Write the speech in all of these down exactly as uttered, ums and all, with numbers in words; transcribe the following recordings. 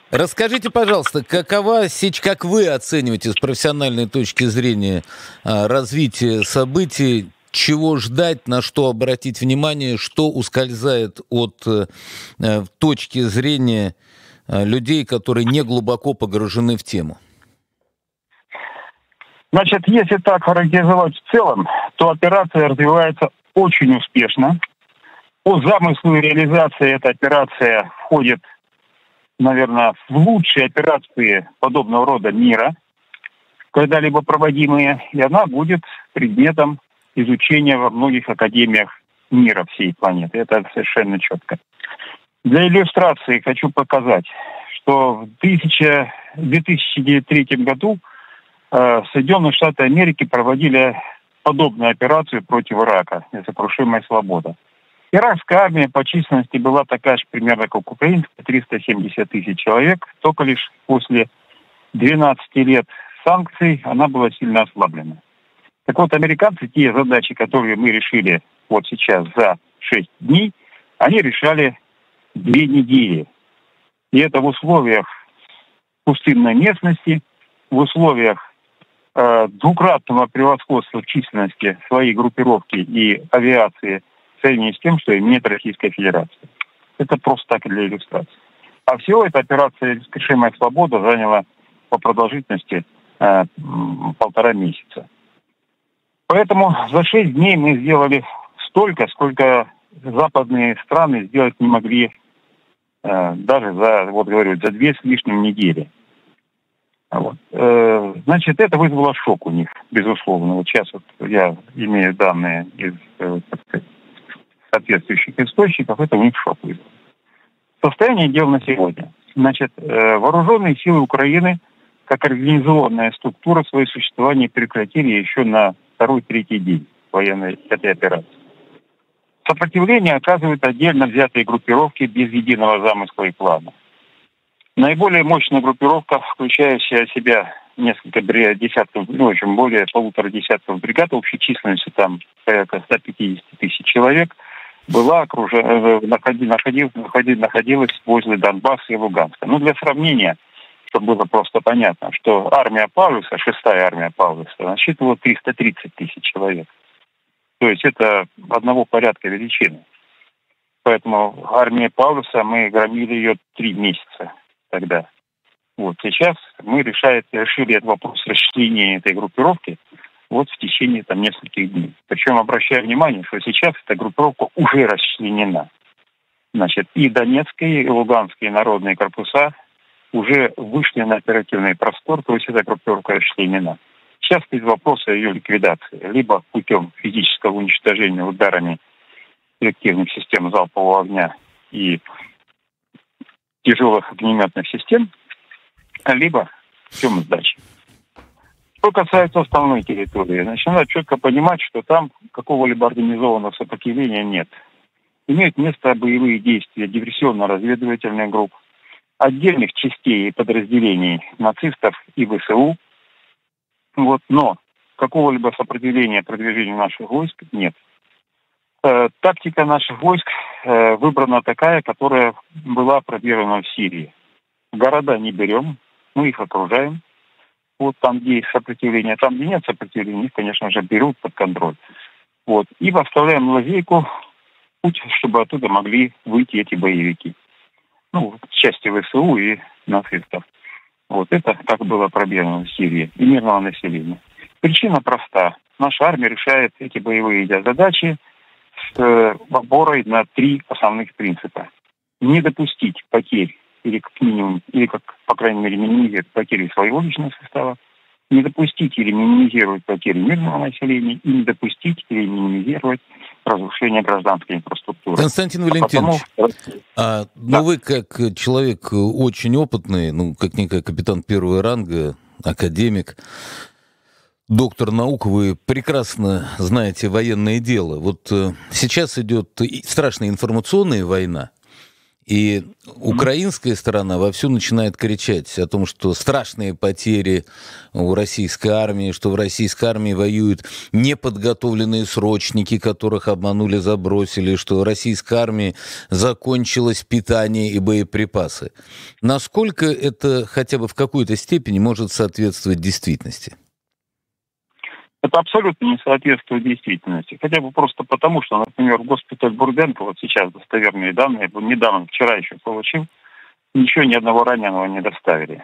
Расскажите, пожалуйста, какова сеч, как вы оцениваете с профессиональной точки зрения а, развитие событий, чего ждать, на что обратить внимание, что ускользает от э, э, точки зрения э, людей, которые не глубоко погружены в тему? Значит, если так характеризовать в целом, то операция развивается очень успешно. По замыслу и реализации эта операция входит, наверное, в лучшие операции подобного рода мира, когда-либо проводимые, и она будет предметом изучения во многих академиях мира всей планеты. Это совершенно четко. Для иллюстрации хочу показать, что в две тысячи третьем году э, Соединенные Штаты Америки проводили подобную операцию против Ирака, «Несокрушимая свобода». Иракская армия по численности была такая же примерно, как украинская, триста семьдесят тысяч человек. Только лишь после двенадцати лет санкций она была сильно ослаблена. Так вот, американцы те задачи, которые мы решили вот сейчас за шесть дней, они решали две недели. И это в условиях пустынной местности, в условиях э, двукратного превосходства в численности своей группировки и авиации в сравнении с тем, что имеет Российская Федерация. Это просто так для иллюстрации. А всего эта операция «Нескрушимая свобода» заняла по продолжительности э, полтора месяца. Поэтому за шесть дней мы сделали столько, сколько западные страны сделать не могли э, даже за, вот говорю, за две с лишним недели. Вот. Э, значит, это вызвало шок у них, безусловно. Вот сейчас вот я имею данные из э, соответствующих источников, это у них шок вызвало. Состояние дел на сегодня. Значит, э, вооруженные силы Украины, как организованная структура, свое существование прекратили еще на второй-третий день военной этой операции. Сопротивление оказывают отдельно взятые группировки без единого замысла и плана. Наиболее мощная группировка, включающая в себя несколько десятков, ну, в общем, более полутора десятков бригад, общей численностью там порядка ста пятидесяти тысяч человек, была окружена, находилась, находилась возле Донбасса и Луганска. Ну, для сравнения, чтобы было просто понятно, что армия Паулюса, шестая армия Паулюса, насчитывала триста тридцать тысяч человек. То есть это одного порядка величины. Поэтому армия Паулюса, мы громили ее три месяца тогда. Вот сейчас мы решает, решили этот вопрос расчленения этой группировки вот в течение там нескольких дней. Причем обращаю внимание, что сейчас эта группировка уже расчленена. Значит, и Донецкие, и Луганские народные корпуса уже вышли на оперативный простор, то есть эта группировка расчленена. Сейчас стоит вопрос о ее ликвидации. Либо путем физического уничтожения ударами реактивных систем залпового огня и тяжелых огнеметных систем, либо путем сдачи. Что касается остальной территории, значит, надо четко понимать, что там какого-либо организованного сопротивления нет. Имеют место боевые действия диверсионно-разведывательных групп, отдельных частей и подразделений нацистов и ВСУ. Вот, но какого-либо сопротивления продвижению наших войск нет. Э, тактика наших войск э, выбрана такая, которая была проверена в Сирии. Города не берем, мы их окружаем. Вот там, где есть сопротивление, там, где нет сопротивления, их, конечно же, берут под контроль. Вот. И оставляем лазейку, путь, чтобы оттуда могли выйти эти боевики. Ну, в части ВСУ и нацистов. Вот это как было проверено в Сирии и мирного населения. Причина проста. Наша армия решает эти боевые задачи с э, опорой на три основных принципа. Не допустить потерь или как минимум, или как, по крайней мере, минимизировать потери своего личного состава, не допустить или минимизировать потери мирного населения и не допустить или минимизировать разрушение гражданской инфраструктуры. Константин Валентинович, а, потому... а, ну да. Вы как человек очень опытный, ну, как-никак капитан первого ранга, академик, доктор наук, вы прекрасно знаете военное дело. Вот э, сейчас идет страшная информационная война, И украинская сторона вовсю начинает кричать о том, что страшные потери у российской армии, что в российской армии воюют неподготовленные срочники, которых обманули, забросили, что в российской армии закончилось питание и боеприпасы. Насколько это хотя бы в какой-то степени может соответствовать действительности? Это абсолютно не соответствует действительности. Хотя бы просто потому, что, например, в госпиталь Бурденко, вот сейчас достоверные данные, недавно, вчера еще получил, ничего, ни одного раненого не доставили.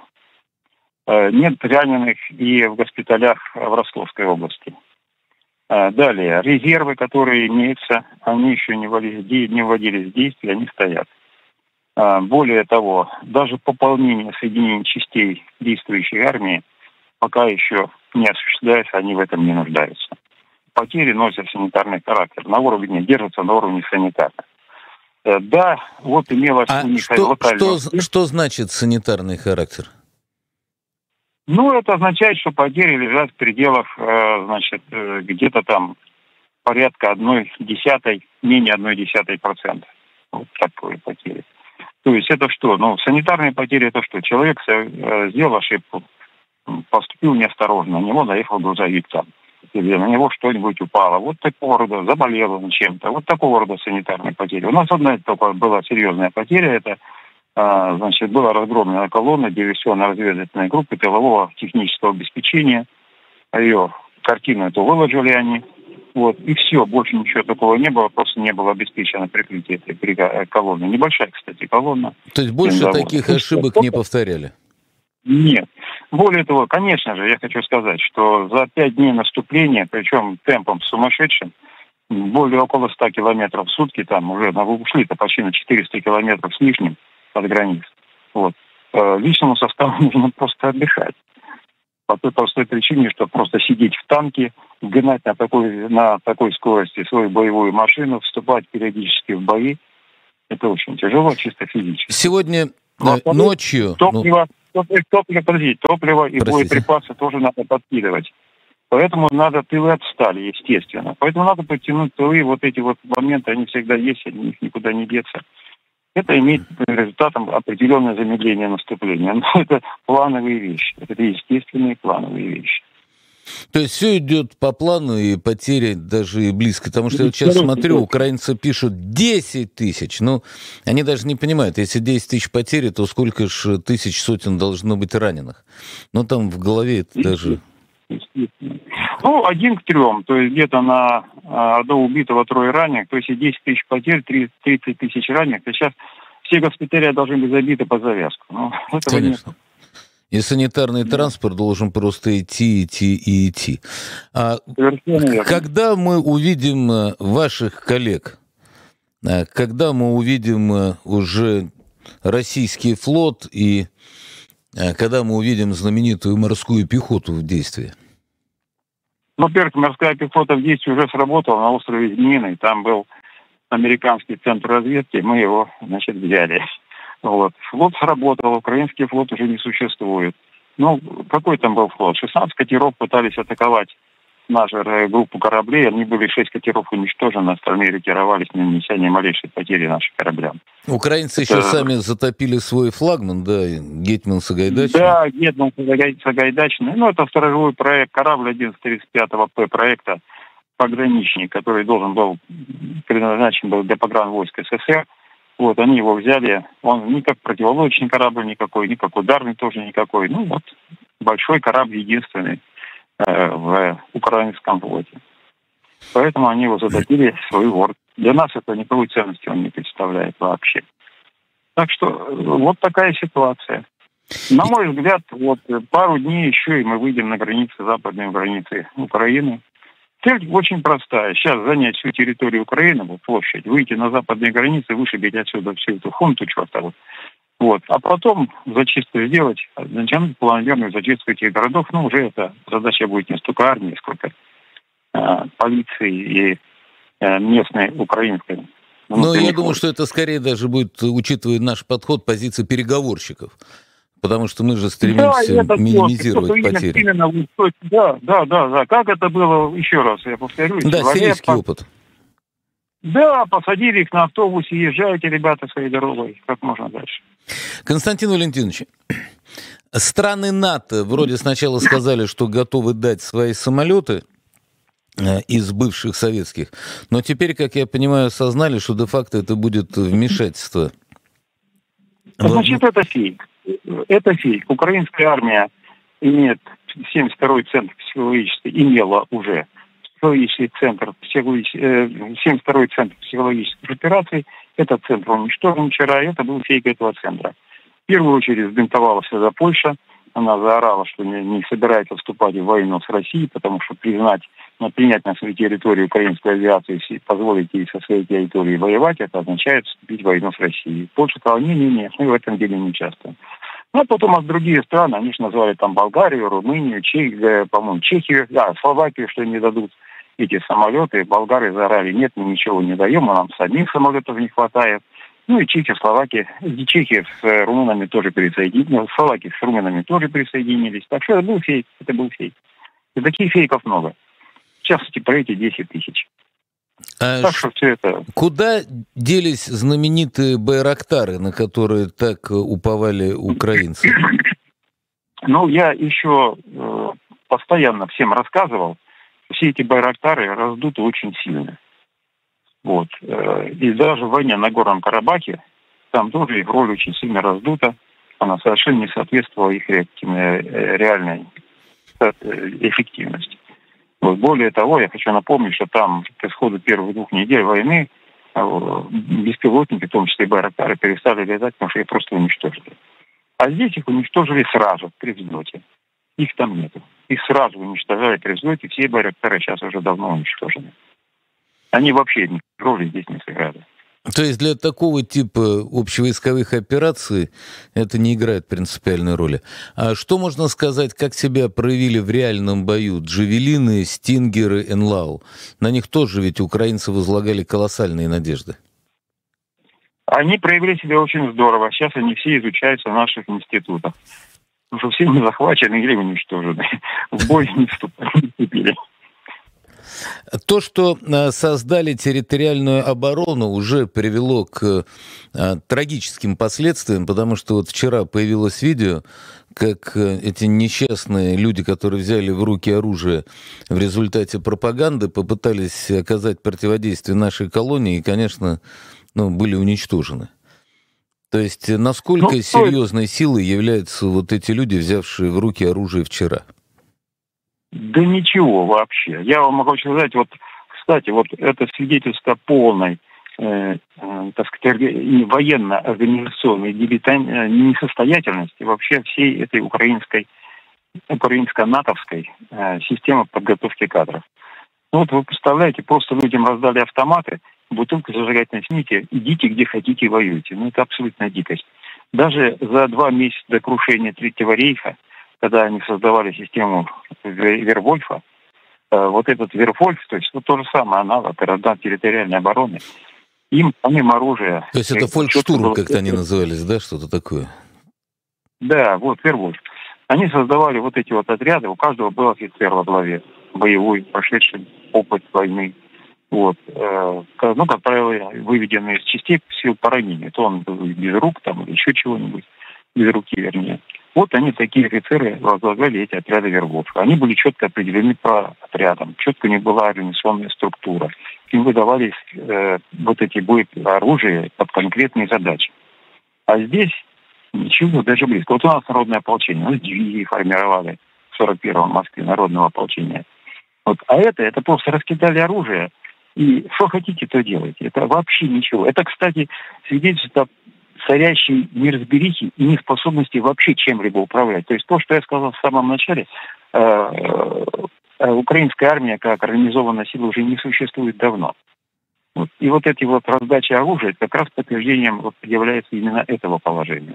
Нет раненых и в госпиталях в Ростовской области. Далее, резервы, которые имеются, они еще не вводились, не вводились в действие, они стоят. Более того, даже пополнение соединений частей действующей армии пока еще не осуществляется, они в этом не нуждаются. Потери носят санитарный характер, на уровне, держатся на уровне санитарных. Да, вот имелось а у них что, локальное... что, что значит санитарный характер? Ну, это означает, что потери лежат в пределах, значит, где-то там порядка одной десятой, менее одной десятой процента. Вот такое потери. То есть это что? Ну, санитарные потери это что? Человек сделал ошибку, поступил неосторожно, на него заехал грузовик там, или на него что-нибудь упало. Вот такого рода, заболел он чем-то. Вот такого рода санитарные потери. У нас одна только была серьезная потеря, это, а, значит, была разгромлена колонна диверсионно-разведывательной группы тылового технического обеспечения. Ее картину эту выложили они. Вот, и все, больше ничего такого не было, просто не было обеспечено прикрытие этой колонны. Небольшая, кстати, колонна. То есть больше таких ошибок не повторяли? Нет. Более того, конечно же, я хочу сказать, что за пять дней наступления, причем темпом сумасшедшим, более около ста километров в сутки, там уже ушли-то почти на четыреста километров с лишним от границ. Вот. Личному составу нужно просто отдыхать. По той простой причине, что просто сидеть в танке, гнать на такой, на такой скорости свою боевую машину, вступать периодически в бои, это очень тяжело, чисто физически. Сегодня Но, ночью... Топливо, ну... топливо, подождите, топливо и Простите. боеприпасы тоже надо подкидывать. Поэтому надо, тылы отстали, естественно. Поэтому надо подтянуть тылы, вот эти вот моменты, они всегда есть, от них никуда не деться. Это имеет результатом определенное замедление наступления. Но это плановые вещи. Это естественные плановые вещи. То есть все идет по плану, и потери даже и близко. Потому что я вот сейчас смотрю, украинцы пишут десять тысяч. Ну, они даже не понимают, если десять тысяч потери, то сколько же тысяч сотен должно быть раненых. Ну, там в голове это даже... Ну, один к трем, то есть где-то на одного убитого, трое раненых, то есть десять тысяч потерь, тридцать тысяч раненых, то сейчас все госпиталя должны быть забиты под завязку. Ну, этого Конечно. Нет. И санитарный да. транспорт должен просто идти, идти и идти. А когда мы увидим ваших коллег, когда мы увидим уже российский флот и когда мы увидим знаменитую морскую пехоту в действии? Ну, во-первых, морская пехота в действии уже сработала на острове Змеиный. Там был американский центр разведки, мы его, значит, взяли. Вот. Флот сработал, украинский флот уже не существует. Ну, какой там был флот? шестнадцать катеров пытались атаковать нашу группу кораблей. Они были шесть катеров уничтожены, остальные ретировались, не нанеся ни малейшей потери нашим кораблям. Украинцы Это... еще сами затопили свой флагман, да, Гетман Сагайдачный. Да, Гетман Сагайдачный. Ну, это второй проект, корабль одиннадцать тридцать пятого П проекта «Пограничник», который должен был, предназначен был для погранвойск СССР. Вот, они его взяли, он ни как противолодочный корабль никакой, ни как ударный тоже никакой. Ну, вот, большой корабль единственный э, в украинском флоте. Поэтому они его затопили в свой борт. Для нас это никакой ценности он не представляет вообще. Так что вот такая ситуация. На мой взгляд, вот пару дней еще, и мы выйдем на границы, западные границы Украины. Цель очень простая. Сейчас занять всю территорию Украины, вот площадь, выйти на западные границы, вышибить отсюда всю эту хунту чертову. Вот. А потом зачистку сделать, начнем планомерную зачистку этих городов. Ну, уже эта задача будет не столько армии, сколько э, полиции и э, местной украинской. Ну, я думаю, что это скорее даже будет, учитывая наш подход, позиция переговорщиков. Потому что мы же стремимся да, минимизировать потери. Именно, да, да, да, да. Как это было, еще раз, я повторюсь. Да, сирийский опыт. Да, посадили их на автобус и езжайте, ребята, своей дорогой, как можно дальше. Константин Валентинович, страны НАТО вроде сначала сказали, что готовы дать свои самолеты из бывших советских, но теперь, как я понимаю, осознали, что де-факто это будет вмешательство. Значит, это фейк. Это фейк. Украинская армия имеет семьдесят второй центр психологической, имела уже психологический центр, семьдесят второй центр психологических операций. Этот центр уничтожен вчера, и это был фейк этого центра. В первую очередь сбинтовалась вся Польша. Она заорала, что не, не собирается вступать в войну с Россией, потому что признать, ну, принять на свою территорию украинскую авиацию и позволить ей со своей территории воевать, это означает вступить в войну с Россией. Польша сказала, не-не-не, мы в этом деле не участвуем. Ну, а потом от другие страны, они же назвали там Болгарию, Румынию, Чехию, по-моему, Чехию, да, Словакию, что не дадут эти самолеты. Болгары заорали, нет, мы ничего не даем, а нам самих самолетов не хватает. Ну и Чехия, Словакия, и Чехия с румынами тоже присоединились, Словакия с румынами тоже присоединились. Так что это был фейк, это был фейк. И таких фейков много. В частности, про эти десять тысяч. А так что все это... Куда делись знаменитые байрактары, на которые так уповали украинцы? Ну, я еще э, постоянно всем рассказывал, все эти байрактары раздуты очень сильно. Вот. И даже в войне на Горном Карабахе, там тоже их роль очень сильно раздута. Она совершенно не соответствовала их реальной эффективности. Вот. Более того, я хочу напомнить, что там к исходу первых двух недель войны беспилотники, в том числе и байрактары, перестали летать, потому что их просто уничтожили. А здесь их уничтожили сразу, при взлете. Их там нету. Их сразу уничтожали при взлете. Все байрактары сейчас уже давно уничтожены. Они вообще роли здесь не сыграли. То есть для такого типа общевойсковых операций это не играет принципиальной роли. А что можно сказать, как себя проявили в реальном бою Джавелины, Стингеры, Энлау? На них тоже ведь украинцы возлагали колоссальные надежды. Они проявили себя очень здорово. Сейчас они все изучаются в наших институтах. Потому что все мы захвачены или уничтожены. В бой не вступили. То, что создали территориальную оборону, уже привело к а, трагическим последствиям, потому что вот вчера появилось видео, как эти несчастные люди, которые взяли в руки оружие в результате пропаганды, попытались оказать противодействие нашей колонии и, конечно, ну, были уничтожены. То есть насколько ну, серьезной силой являются вот эти люди, взявшие в руки оружие вчера? Да ничего вообще. Я вам могу сказать, вот, кстати, вот это свидетельство полной, э, э, так сказать, военно-организационной несостоятельности вообще всей этой украинской, украинско-натовской э, системы подготовки кадров. Ну вот вы представляете, просто людям раздали автоматы, бутылку зажигательной смеси, идите где хотите и воюйте. Ну это абсолютная дикость. Даже за два месяца до крушения Третьего рейха, когда они создавали систему Вервольфа, вот этот Вервольф, то есть вот то же самое аналог рода территориальной обороны, им помимо оружия... То есть это фолькштурм, как-то они назывались, да, что-то такое? Да, вот Вервольф. Они создавали вот эти вот отряды, у каждого был офицер во главе, боевой, прошедший опыт войны. Вот. Ну, как правило, выведенный из частей сил по ранению. То он был без рук там, или еще чего-нибудь, без руки, вернее. Вот они, такие офицеры, возглавляли эти отряды Вервольфа. Они были четко определены по отрядам. Четко у них была организационная структура. Им выдавались э, вот эти боеоружия под конкретные задачи. А здесь ничего, даже близко. Вот у нас народное ополчение. У нас дивизии формировали в сорок первом в Москве народного ополчения. Вот. А это, это просто раскидали оружие. И что хотите, то делайте. Это вообще ничего. Это, кстати, свидетельство царящей неразберихи и неспособности вообще чем-либо управлять. То есть то, что я сказал в самом начале, э, э, украинская армия как организованная сила уже не существует давно. Вот. И вот эти вот раздачи оружия как раз подтверждением вот является именно этого положения.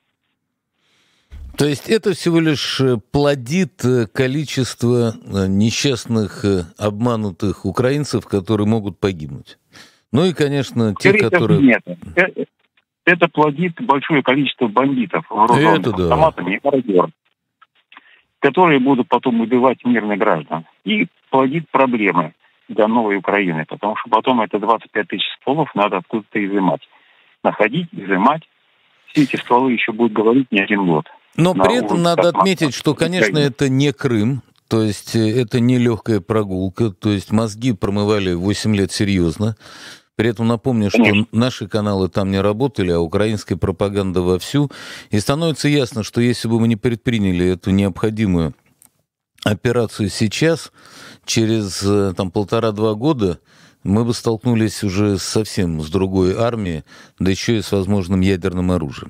То есть это всего лишь плодит количество несчастных, обманутых украинцев, которые могут погибнуть. Ну и, конечно, те, Скорее, которые... Нет. Это, это плодит большое количество бандитов, вооруженных это да. автоматами и мародеров, которые будут потом убивать мирных граждан. И плодит проблемы. до новой Украины, потому что потом это двадцать пять тысяч стволов надо откуда-то изымать. Находить, изымать. Все эти стволы еще будут говорить не один год. Но при этом надо отметить, что, конечно, это не Крым, то есть это не легкая прогулка, то есть мозги промывали восемь лет серьезно. При этом напомню, что Конечно. Наши каналы там не работали, а украинская пропаганда вовсю. И становится ясно, что если бы мы не предприняли эту необходимую операцию сейчас, через там, полтора-два года мы бы столкнулись уже совсем с другой армией, да еще и с возможным ядерным оружием.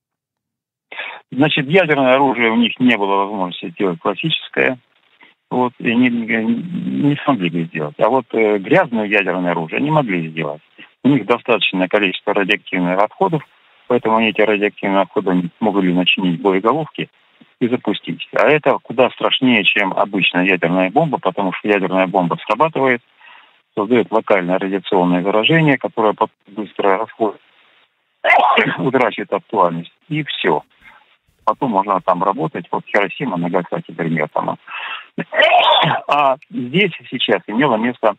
Значит, ядерное оружие у них не было возможности сделать классическое. Вот, и не, не смогли бы сделать. А вот э, грязное ядерное оружие они могли сделать. У них достаточное количество радиоактивных отходов, поэтому они эти радиоактивные отходы могли начинить боеголовки и запустить. А это куда страшнее, чем обычная ядерная бомба, потому что ядерная бомба срабатывает, создает локальное радиационное заражение, которое быстро расходит, утрачивает актуальность, и все. Потом можно там работать, вот Хиросима, Нагасаки, пример там. А здесь сейчас имела место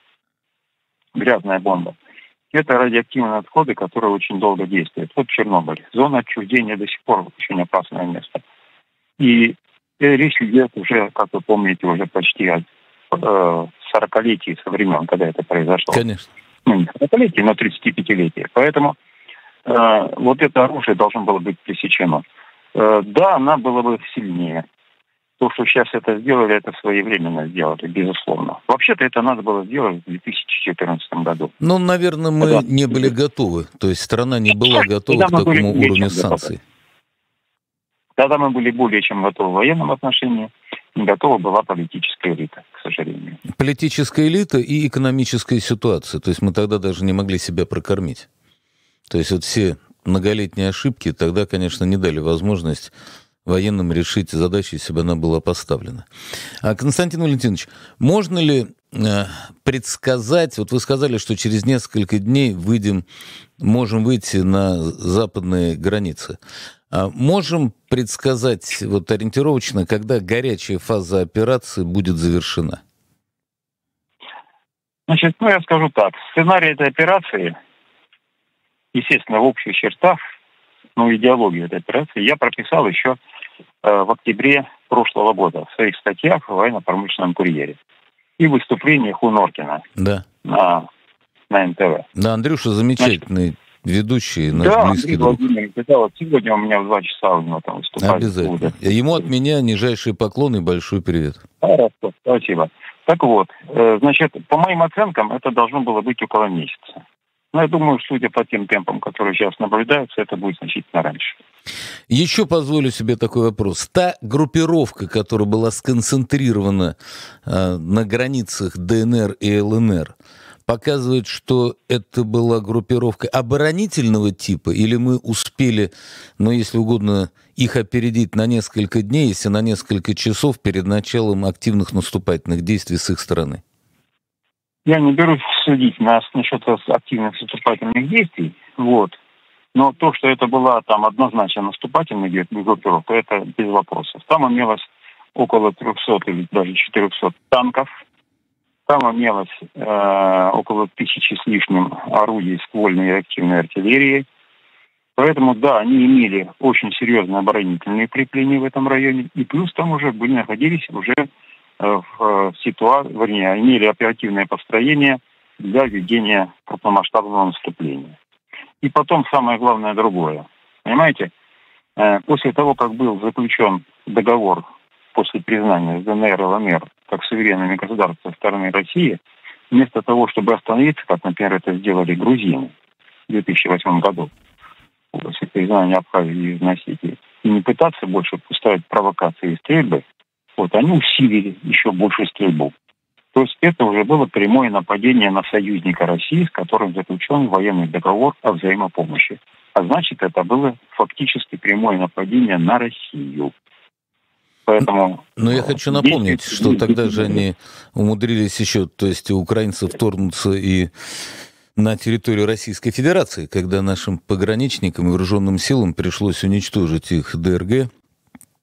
грязная бомба. Это радиоактивные отходы, которые очень долго действуют. Вот Чернобыль. Зона отчуждения до сих пор очень опасное место. И речь идет уже, как вы помните, уже почти о э, сорокалетии со времен, когда это произошло. Конечно. Ну, не сорокалетие, но тридцатипятилетие. Поэтому э, вот это оружие должно было быть пресечено. Э, да, она была бы сильнее. То, что сейчас это сделали, это своевременно сделали, безусловно. Вообще-то это надо было сделать в две тысячи четырнадцатом году. Ну, наверное, мы Когда... не были готовы. То есть страна не была готова к такому уровню санкций. Тогда мы были более чем готовы в военном отношении. Не готова была политическая элита, к сожалению. Политическая элита и экономическая ситуация. То есть мы тогда даже не могли себя прокормить. То есть вот все многолетние ошибки тогда, конечно, не дали возможность военным решить задачу, если бы она была поставлена. А, Константин Валентинович, можно ли э, предсказать, вот вы сказали, что через несколько дней выйдем, можем выйти на западные границы. А можем предсказать вот ориентировочно, когда горячая фаза операции будет завершена? Значит, ну я скажу так. Сценарий этой операции, естественно, в общих чертах, ну, идеологию этой операции я прописал еще э, в октябре прошлого года в своих статьях в военно-промышленном курьере и выступлениях у Норкина да. на, на эн тэ вэ. Да, Андрюша замечательный. Значит, ведущий, наш да, близкий Андрей друг. Владимирович, это вот сегодня у меня в два часа у него там выступает. Обязательно. Будет. Ему от меня нижайший поклон и большой привет. Хорошо, спасибо. Так вот, э, значит, по моим оценкам, это должно было быть около месяца. Но я думаю, судя по тем темпам, которые сейчас наблюдаются, это будет значительно раньше. Еще позволю себе такой вопрос. Та группировка, которая была сконцентрирована э, на границах дэ эн эр и эл эн эр, показывает, что это была группировка оборонительного типа, или мы успели, ну, если угодно, их опередить на несколько дней, если на несколько часов перед началом активных наступательных действий с их стороны? Я не берусь судить нас насчет активных наступательных действий, вот. Но то, что это была там однозначно наступательная группировка, это без вопросов. Там имелось около трехсот или даже четырехсот танков. Там имелось э, около тысячи с лишним орудий ствольной и активной артиллерии. Поэтому, да, они имели очень серьезные оборонительные укрепления в этом районе. И плюс там уже были, находились уже э, в ситуации, вернее, имели оперативное построение для ведения крупномасштабного наступления. И потом самое главное другое. Понимаете, э, после того, как был заключен договор после признания с дэ эн эр и эл эн эр как суверенными государствами со стороны России, вместо того, чтобы остановиться, как, например, это сделали грузины в две тысячи восьмом году, после признания Абхазии и Южной Осетии, и не пытаться больше устраивать провокации и стрельбы, вот, они усилили еще больше стрельбу. То есть это уже было прямое нападение на союзника России, с которым заключен военный договор о взаимопомощи. А значит, это было фактически прямое нападение на Россию. Поэтому... Но я хочу напомнить, что тогда же они умудрились еще, то есть украинцы вторгнуться и на территорию Российской Федерации, когда нашим пограничникам и вооруженным силам пришлось уничтожить их дэ эр гэ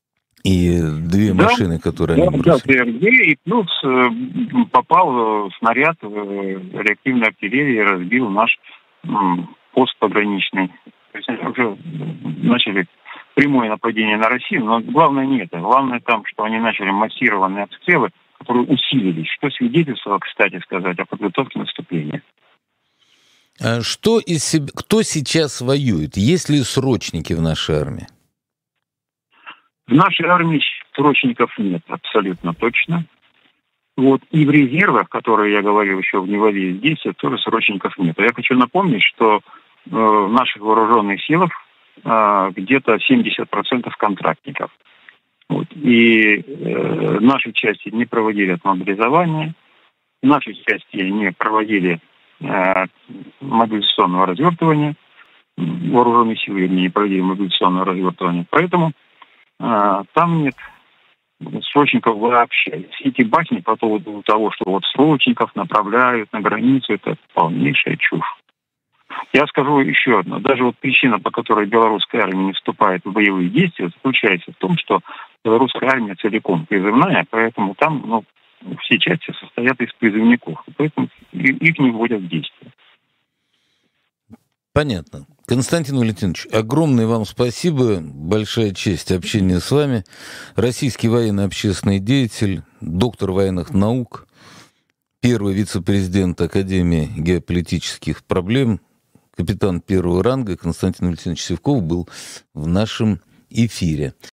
И две Да, машины, которые да, они да, бросили. ТРГ, и плюс э, попал э, снаряд в э, реактивной артиллерии и разбил наш м, пост пограничный. То есть они уже начали прямое нападение на Россию, но главное не это. Главное там, что они начали массированные обстрелы, которые усилились, что свидетельствовало, кстати сказать, о подготовке наступления. А что из себя, кто сейчас воюет? Есть ли срочники в нашей армии? В нашей армии срочников нет, абсолютно точно. Вот. И в резервах, которые я говорил еще в неводе действия, тоже срочников нет. Я хочу напомнить, что э, в наших вооруженных силах э, где-то семьдесят процентов контрактников. Вот. И э, наши части не проводили отмобилизование, наши части не проводили э, мобилизационного развертывания, вооруженные силы не проводили мобилизационного развертывания. Поэтому э, там нет срочников вообще. Все эти басни по поводу того, что вот срочников направляют на границу, это полнейшая чушь. Я скажу еще одно. Даже вот причина, по которой белорусская армия не вступает в боевые действия, заключается в том, что белорусская армия целиком призывная, поэтому там ну, все части состоят из призывников. Поэтому их не вводят в действие. Понятно. Константин Валентинович, огромное вам спасибо, большая честь общения с вами. Российский военно-общественный деятель, доктор военных наук, первый вице-президент Академии геополитических проблем, капитан первого ранга Константин Валентинович Сивков был в нашем эфире.